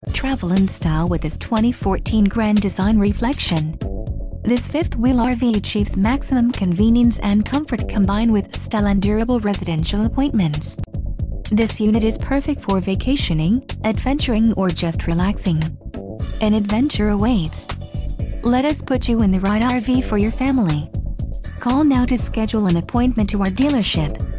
Travel in style with this 2014 Grand Design Reflection. This fifth-wheel RV achieves maximum convenience and comfort combined with style and durable residential appointments. This unit is perfect for vacationing, adventuring, or just relaxing. An adventure awaits. Let us put you in the right RV for your family. Call now to schedule an appointment to our dealership.